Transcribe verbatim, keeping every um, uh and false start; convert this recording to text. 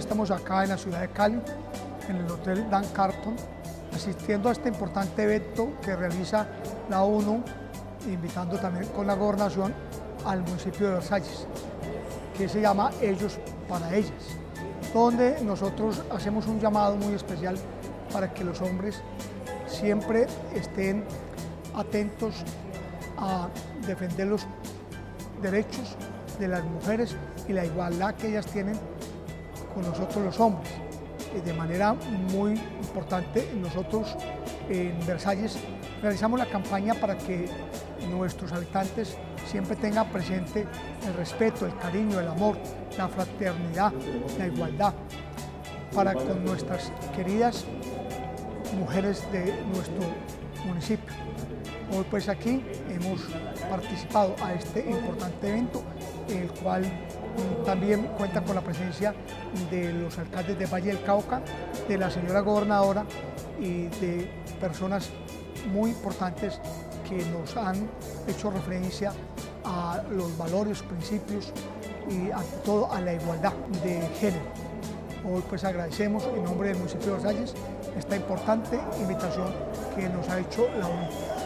estamos acá en la ciudad de Cali, en el Hotel Dan Carton, asistiendo a este importante evento que realiza la ONU, invitando también con la gobernación al municipio de Versalles, que se llama Ellos para Ellas, donde nosotros hacemos un llamado muy especial para que los hombres siempre estén atentos a defender los derechos de las mujeres y la igualdad que ellas tienen con nosotros los hombres. De manera muy importante, nosotros en Versalles realizamos la campaña para que nuestros habitantes siempre tengan presente el respeto, el cariño, el amor, la fraternidad, la igualdad para con nuestras queridas mujeres de nuestro municipio. Hoy pues aquí hemos participado a este importante evento, el cual también cuenta con la presencia de los alcaldes de Valle del Cauca, de la señora gobernadora y de personas muy importantes que nos han hecho referencia a los valores, principios y a todo a la igualdad de género. Hoy pues agradecemos en nombre del municipio de Versalles esta importante invitación que nos ha hecho la ONU.